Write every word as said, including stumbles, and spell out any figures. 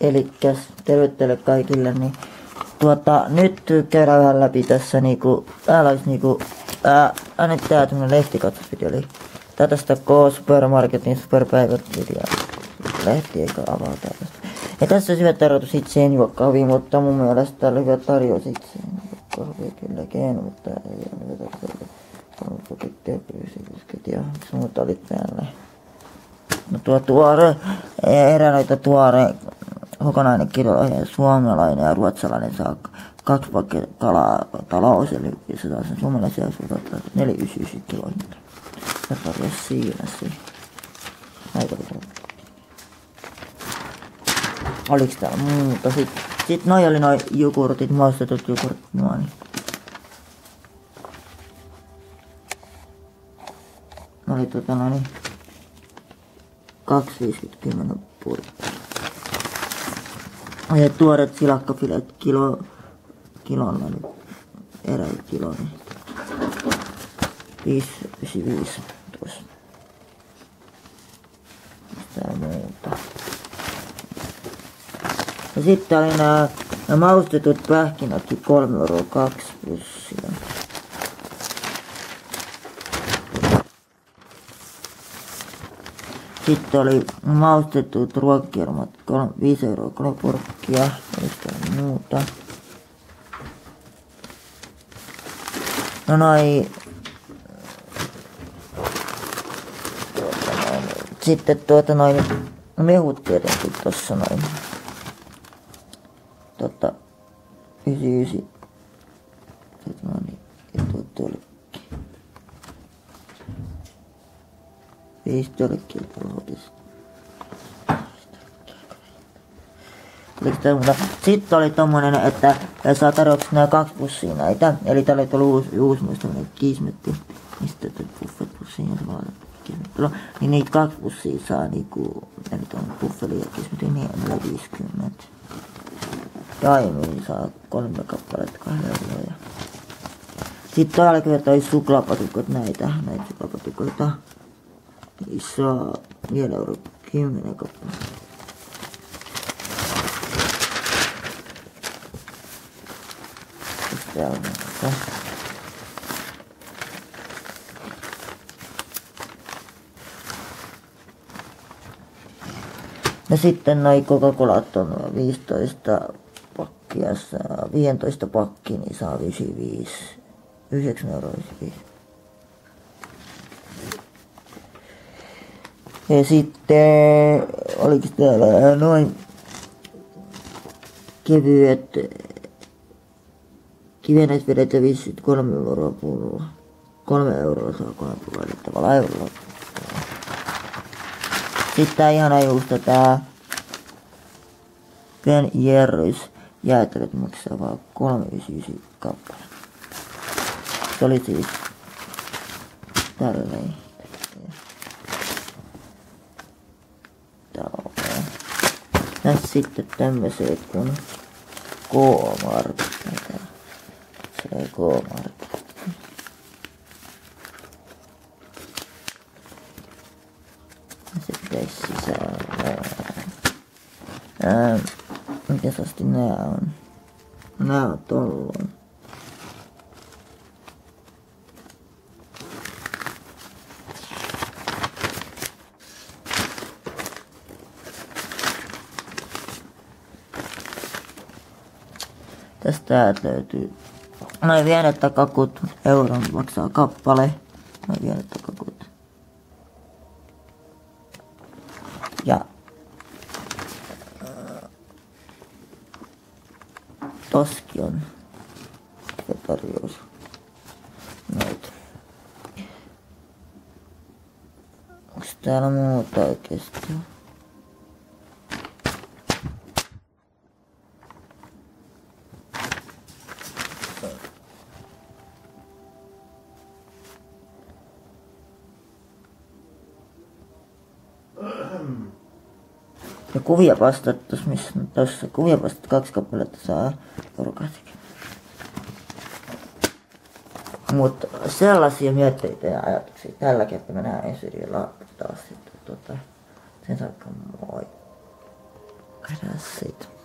Elikkäs terve teille kaikille, niin tuota, nyt käydään vähän läpi tässä niinku, täällä olisi niinku, ää, aina tää tämmönen lehtikatsosvideo, eli tää tästä K-Supermarketin superpäivävideo, lehti eikä avaa tällaista. Ja tässä on hyvä tarjous itseen juokkahvi, mutta mun mielestä täällä on hyvä tarjous itseen juokkahvi kyllä keino, mutta ei ole hyvä tarjous. On pakettia pyysikyskät ja muuta oli päällä. No tuo tuore, erää noita tuore, kokonainen kilo suomalainen ja ruotsalainen saa kaksi pakkia kalaa talous, eli se taas on suomalaisia suunnilleen neljä pilkku yhdeksänkymmentäyhdeksän kiloa. Ja tarjosi siinä siinä. Aika paljon. Oliks täällä muuta? Sitten sit noi oli noi jogurtit, maustetut jogurtit mua niin. Oli tota noin kaksi viisikymmentä purkkia. Ja tuoreet silakkafilet kilo, kilolla nyt erä kilo niin viisi yhdeksänkymmentäviisi tuossa. Mistä muuta. Ja sitten oli nää, nää maustetut pähkinätkin kolme euroa kaksi pussia. Sitten oli maustetut ruokakirmat, viisi euroa kolme purkkia, ei muuta. No noi, tuota noin, sitten tuota noin, mehut tietenkin tossa noin. Tota, yhdeksänkymmentäyhdeksän. Tuota noin, ja tuota oli. Viisi tölkkiä tuohotista. Sitten oli tommonen, että saa tarjouksena nää kaksi pussia näitä. Eli täällä oli tullut uusi, uusi muista kismetti. Mistä tuo buffet pussia ja se vaan kismetti. Niin niitä kaksi pussia saa niinku, eli tuon buffeli ja kismetti, niin neljä viisikymmentä. Daimiin saa kolme kappaletta kahden euroa. Sitten täällä kyllä toi suklaapatukot näitä, näitä suklaapatukoita. Saa neljä euroa kymmenen kappaletta. Täällä on näitä. Ja sitten noi Coca-Colat on viisitoista pakkia, viisitoista pakki, niin saa yhdeksänkymmentäviisi, yhdeksän euroa yhdeksänkymmentäviisi. Ja sitten oliko täällä noin kevyet kivennäisvedet ja viisikymmentäkolme euroa pulloa. Kolme euroa saa kolme pulloa, eli tavallaan eurolla. Sitten tää ihana juusto, tää Ben Jerry's jäätelöt maksaa vaan kolme yhdeksänkymmentäyhdeksän kappale. Se oli siis tälleen. Ja sitten tämmöiset kun K-Mart. Se ei K-Mart. Ja sitten sisään. Ää, mitäs asti nää on? Nää on tolloin. Tästä löytyy noin vienettä kakut, euron maksaa kappale. Noin vienettä kakut. Ja äh, toski on tarjous noita. Onks täällä muuta oikeastaan? Ja kuviapastat tossa, missä tossa kuviapastat kaksi kappaletta saa euro kaksikymmentä. Mutta sellaisia mietteitä ja ajatuksia tällä kertaa mä näen ensi videolla taas sitten tota sen saakka moi. Käydään siitä.